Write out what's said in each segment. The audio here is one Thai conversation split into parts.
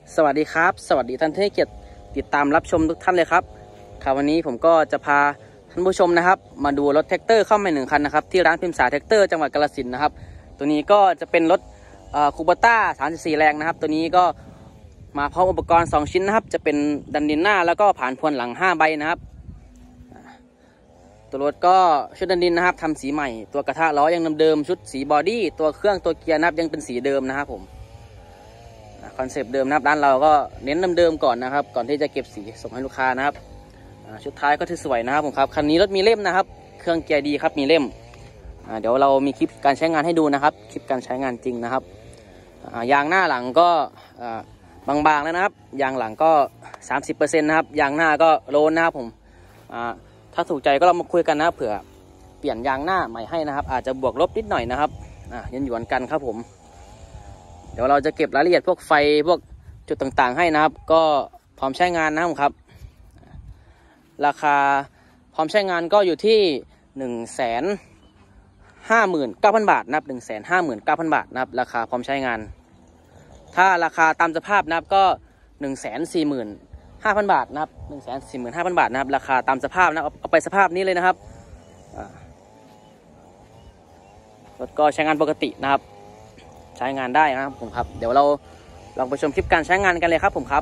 สวัสดีครับสวัสดีท่านที่ให้เกียรติติดตามรับชมทุกท่านเลยครับวันนี้ผมก็จะพาท่านผู้ชมนะครับมาดูรถแท็กเตอร์เข้ามา1 คันนะครับที่ร้านพิมพ์สาแท็กเตอร์จังหวัดกาฬสินธุ์นะครับตัวนี้ก็จะเป็นรถคูโบต้า34 แรงนะครับตัวนี้ก็มาพร้อมอุปกรณ์2 ชิ้นนะครับจะเป็นดันดินหน้าแล้วก็ผ่านพวนหลัง5 ใบนะครับตัวรถก็ชุดดันดินนะครับทำสีใหม่ตัวกระทะล้อยังเดิมๆชุดสีบอดี้ตัวเครื่องตัวเกียร์นะครับยังเป็นสีเดิมนะครับผมคอนเซปต์เดิมนะครับร้านเราก็เน้นเดิมๆก่อนนะครับก่อนที่จะเก็บสีส่งให้ลูกค้านะครับชุดท้ายก็สวยนะครับผมครับคันนี้รถมีเล่มนะครับเครื่องเกียร์ดีครับมีเล่มเดี๋ยวเรามีคลิปการใช้งานให้ดูนะครับคลิปการใช้งานจริงนะครับยางหน้าหลังก็บางๆแล้วนะครับยางหลังก็ 30% นะครับยางหน้าก็โลนนะครับผมถ้าถูกใจก็เรามาคุยกันนะเผื่อเปลี่ยนยางหน้าใหม่ให้นะครับอาจจะบวกลบนิดหน่อยนะครับยันหยวนกันครับผมเดี๋ยวเราจะเก็บรายละเอียดพวกไฟพวกจุดต่างๆให้นะครับก็พร้อมใช้งานนะครับราคาพร้อมใช้งานก็อยู่ที่ 159,000 บาทนะครับ 159,000 บาทนะครับราคาพร้อมใช้งานถ้าราคาตามสภาพนะครับก็ 145,000 บาทนะครับ 145,000 บาทนะครับราคาตามสภาพนะเอาไปสภาพนี้เลยนะครับรถก็ใช้งานปกตินะครับใช้งานได้นะครับผมครับเดี๋ยวเราลองไปชมคลิปการใช้งานกันเลยครับผมครับ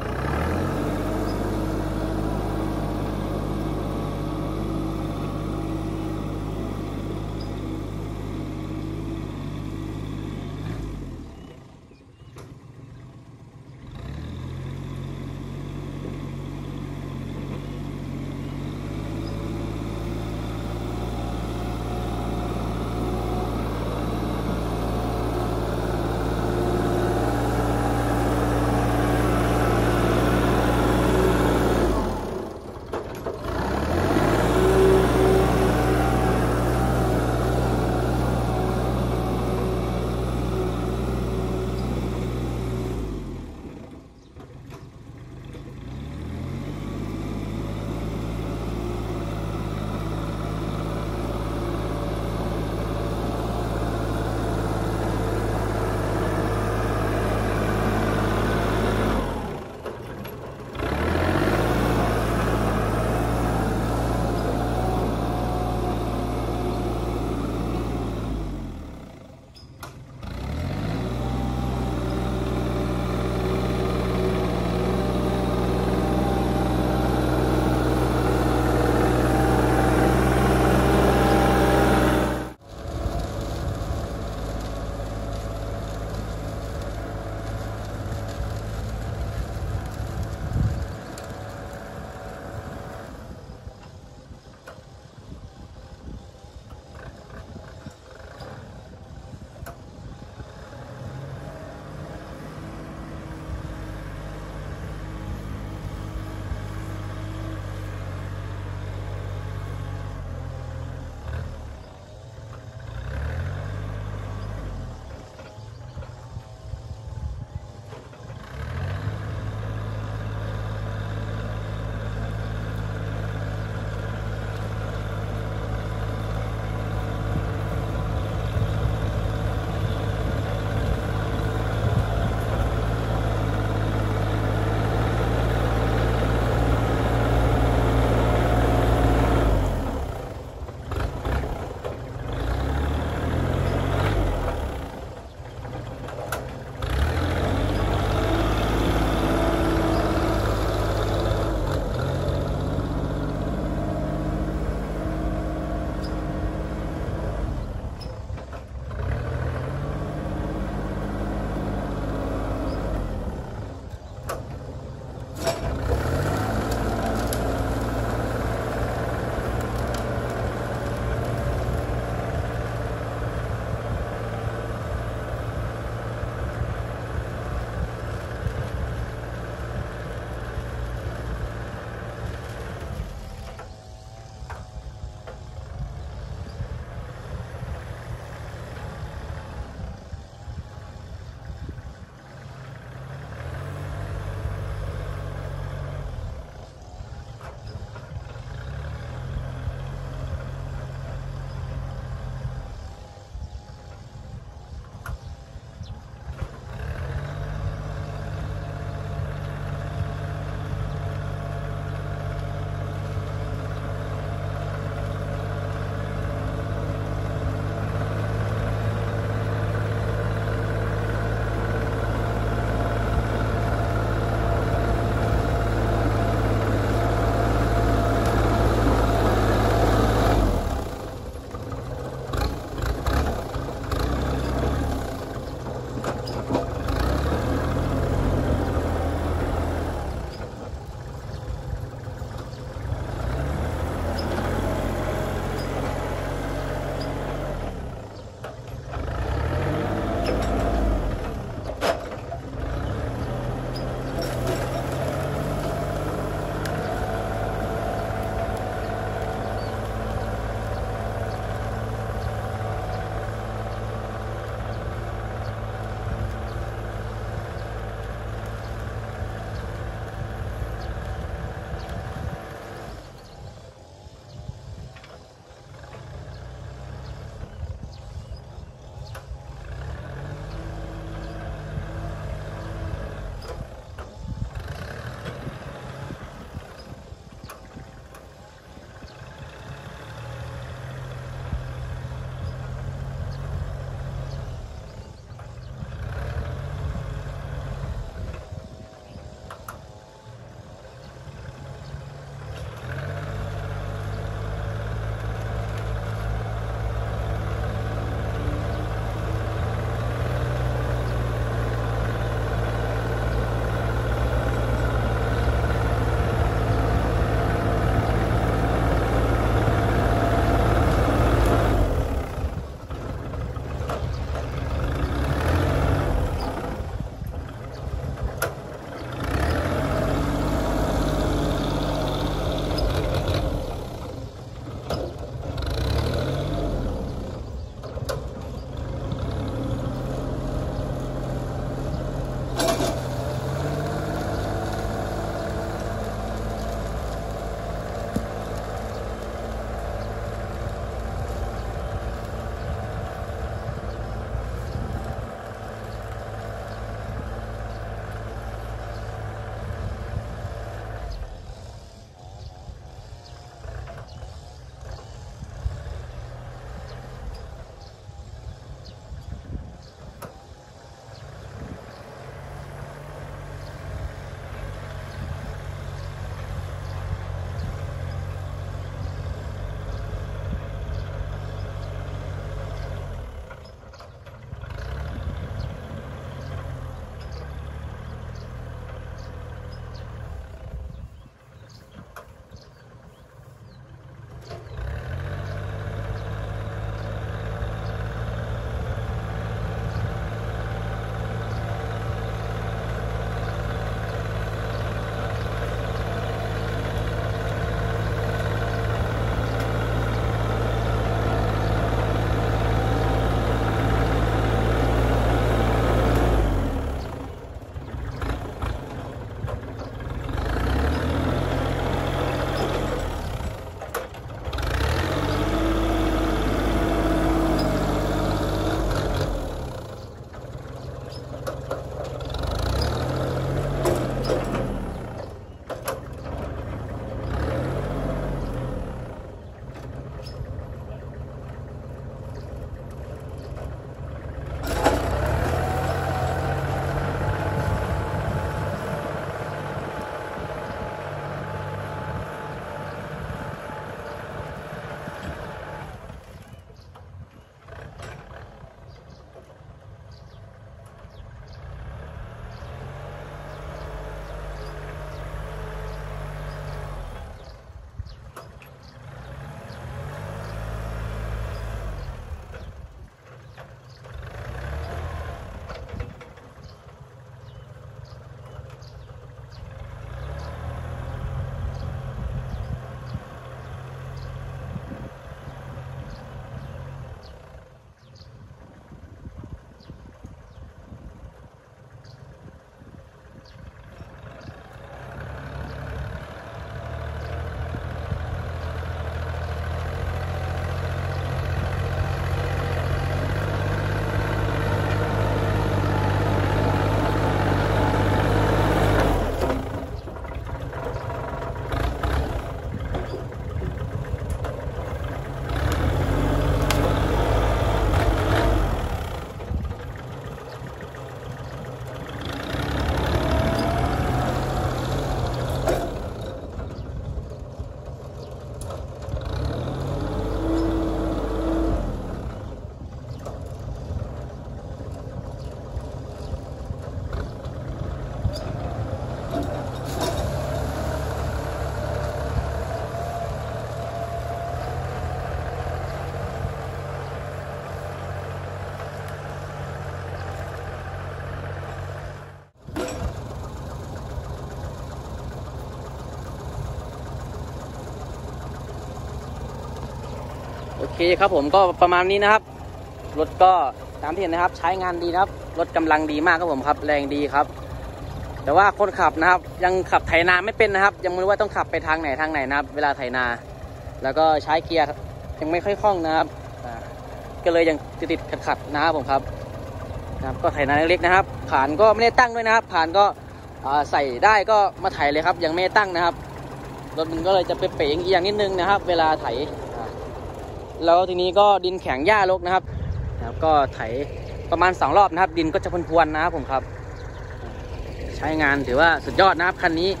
เคครับผมก็ประมาณนี้นะครับรถก็ตามที่เห็นนะครับใช้งานดีนะครับรถกำลังดีมากครับผมครับแรงดีครับแต่ว่าคนขับนะครับยังขับไถนาไม่เป็นนะครับยังไม่รู้ว่าต้องขับไปทางไหนนะครับเวลาไถนาแล้วก็ใช้เกียร์ยังไม่ค่อยคล่องนะครับก็เลยยังติดขัดนะครับผมครับก็ไถนาเล็กๆนะครับผ่านก็ไม่ได้ตั้งด้วยนะครับผ่านก็ใส่ได้ก็มาไถเลยครับยังไม่ได้ตั้งนะครับรถมันก็เลยจะเป๋ๆอย่างนิดนึงนะครับเวลาไถแล้วทีนี้ก็ดินแข็งหญ้ารกนะครับก็ไถประมาณ2 รอบนะครับดินก็จะพรวนๆนะครับผมครับใช้งานถือว่าสุดยอดนะครับคันนี้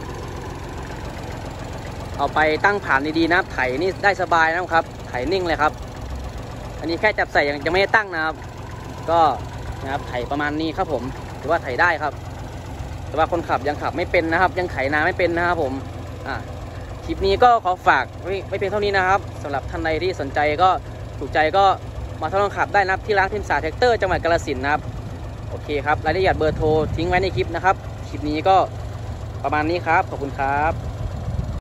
เอาไปตั้งผ่านดีๆนะครับไถนี่ได้สบายนะครับไถนิ่งเลยครับอันนี้แค่จับใส่ยังไม่ได้ตั้งนะครับก็นะครับไถประมาณนี้ครับผมถือว่าไถได้ครับแต่ว่าคนขับยังขับไม่เป็นนะครับยังไถนาไม่เป็นนะครับผมคลิปนี้ก็ขอฝากไว้เพียงเท่านี้นะครับสำหรับท่านใดที่สนใจก็ถูกใจก็มาทดลองขับได้นะครับที่ร้านพิมพ์สาแท็กเตอร์จังหวัดกาฬสินธุ์นะครับโอเคครับรายละเอียดเบอร์โทรทิ้งไว้ในคลิปนะครับคลิปนี้ก็ประมาณนี้ครับขอบคุณครับ